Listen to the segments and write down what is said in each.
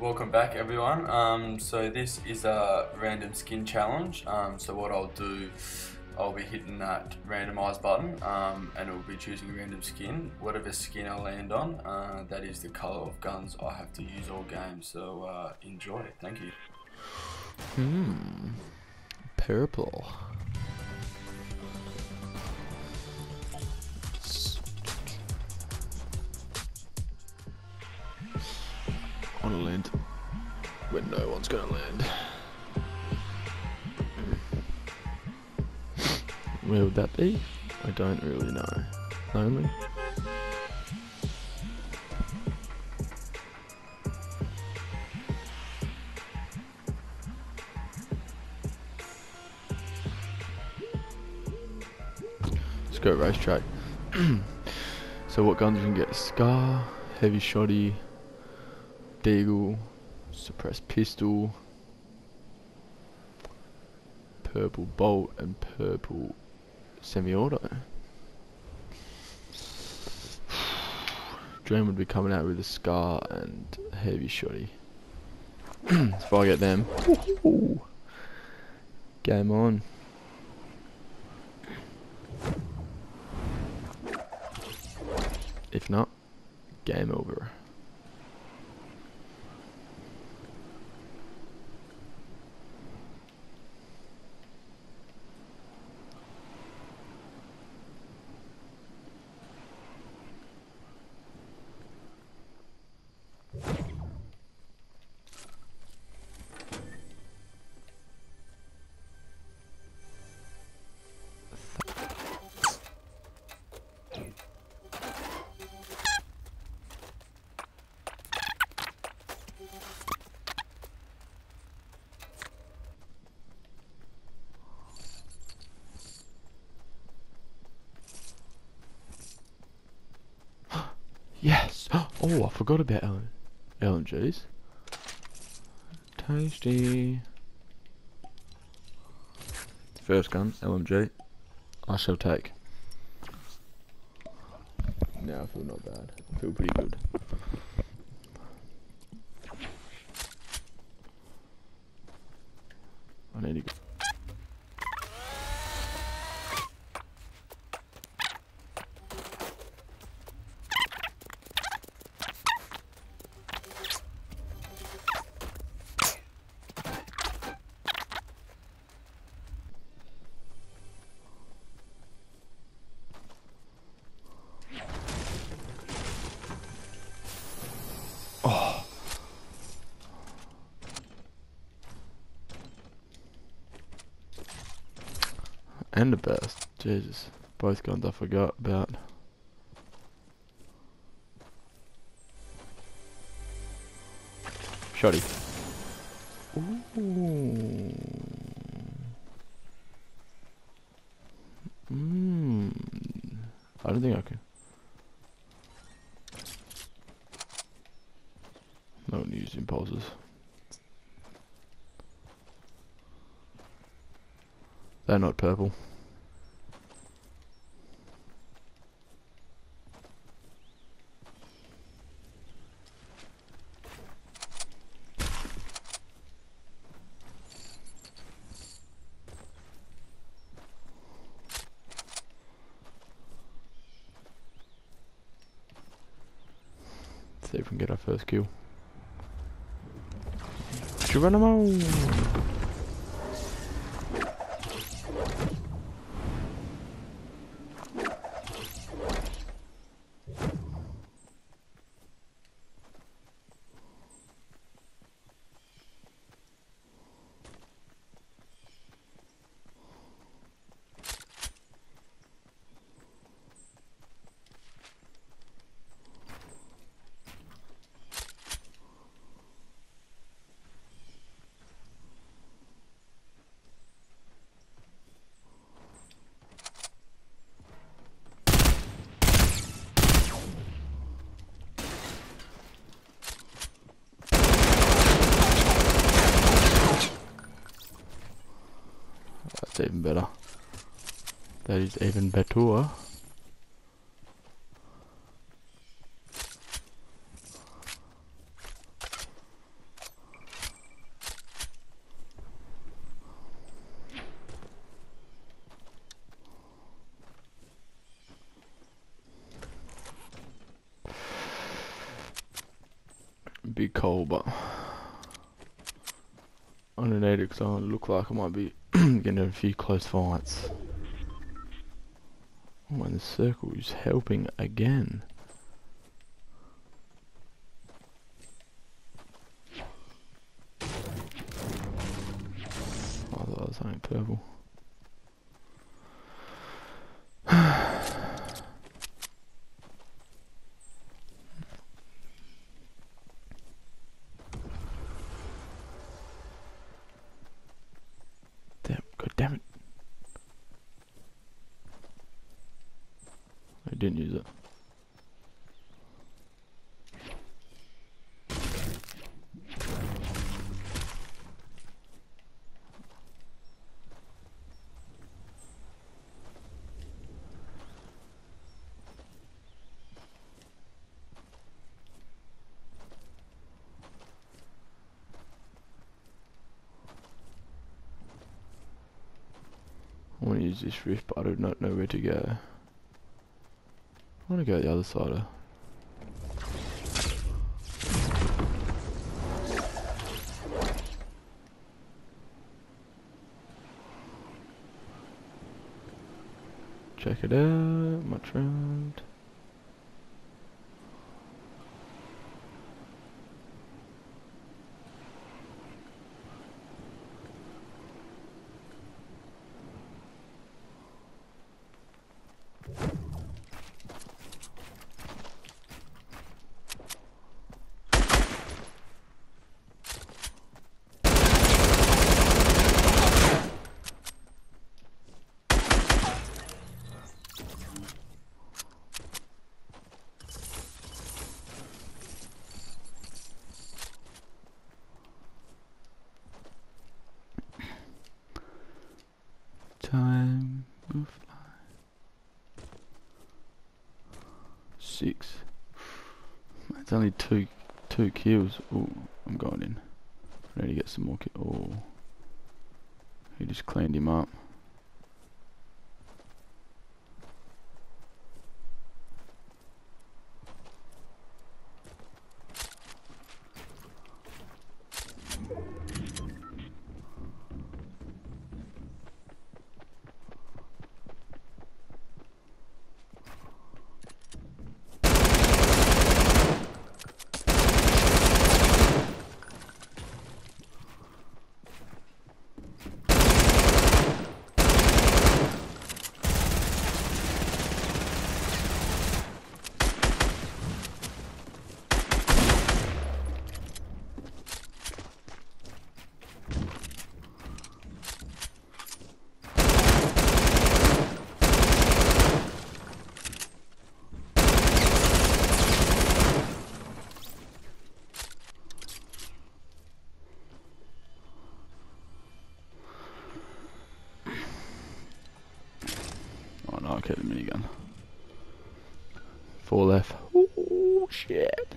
welcome back everyone. So this is a random skin challenge. So what I'll do, I'll be hitting that randomize button and it will be choosing a random skin. Whatever skin I land on, that is the color of guns I have to use all game. So enjoy. Thank you. Purple. I wanna land when no one's gonna land. Where would that be? I don't really know. Lonely? Let's go racetrack. So what guns you can get? Scar, heavy shoddy, deagle, suppressed pistol, purple bolt, and purple semi-auto. Dream would be coming out with a scar and heavy shoddy. If I get them, game on. If not, game over. Yes! Oh, I forgot about LMGs. Tasty. First gun, LMG. I shall take. Now I feel not bad. I feel pretty good. I need to go. Oh. And the best. Jesus. Both guns I forgot about. Shoddy. Ooh. I don't think I can. I don't use impulses. They're not purple. See if we can get our first kill. Geronimo! That's even better. That is even better. big cold, but I don't need it because I look like I might be getting in a few close fights. Oh, and the circle is helping again. I thought I was something purple. God damn it. I didn't use it. I want to use this rift, but I do not know where to go. I want to go the other side. Check it out, much round. Time to fly. 6. It's only two kills. Oh, I'm going in. I need to get some more kills. Oh, he just cleaned him up. Oh no, I kept the minigun. 4 left. Ooh, shit.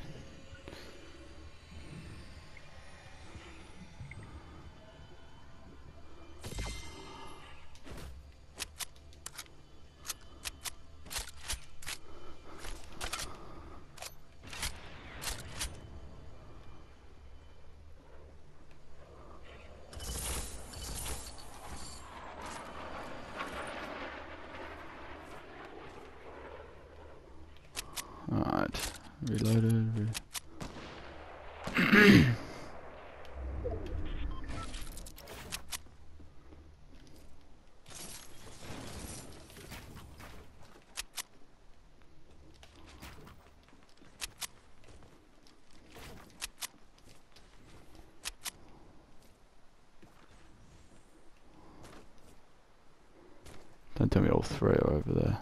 Alright, reloaded. Don't tell me all 3 are over there.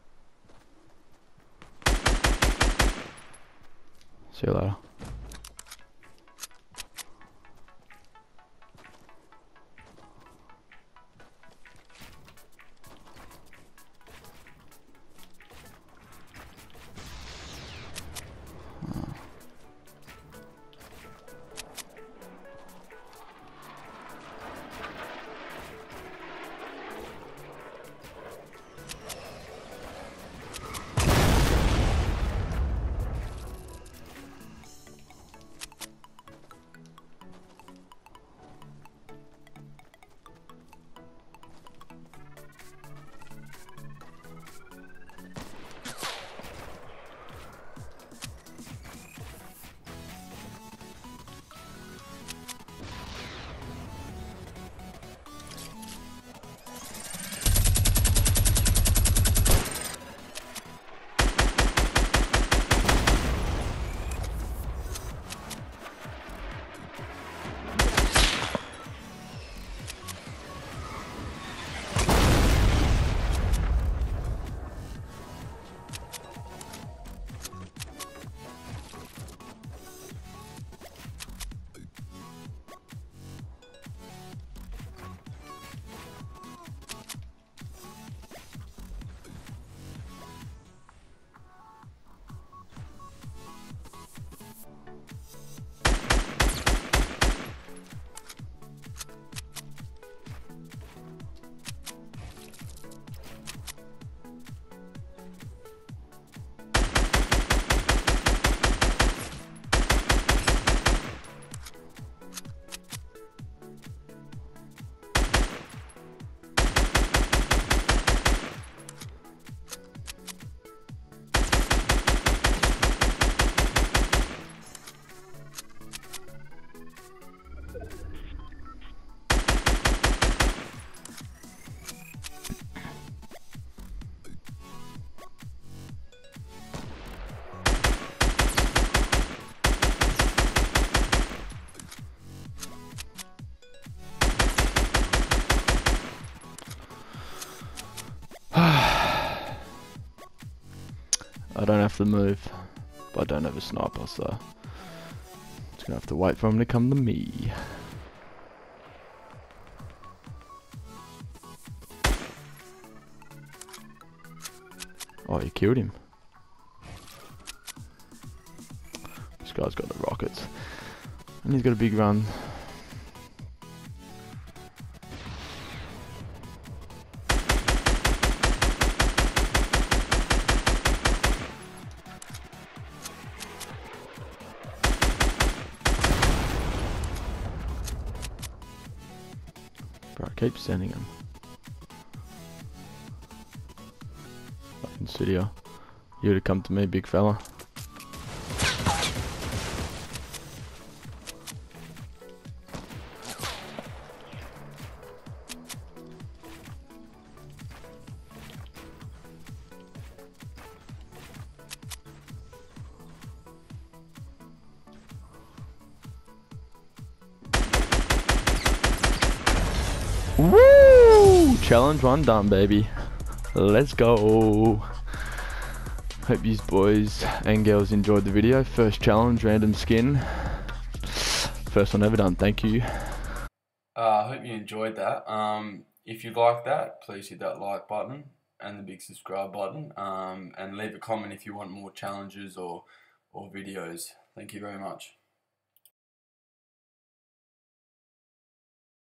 See you later. I don't have to move, but I don't have a sniper, so just gonna have to wait for him to come to me. Oh, you killed him. This guy's got the rockets. And he's got a big run. Bro, keep sending him. Fucking studio. You would have come to me, big fella. Woo! Challenge 1 done, baby. Let's go. Hope you boys and girls enjoyed the video. First challenge, random skin. First one ever done. Thank you. I hope you enjoyed that. If you like that, please hit that like button and the big subscribe button. And leave a comment if you want more challenges or videos. Thank you very much.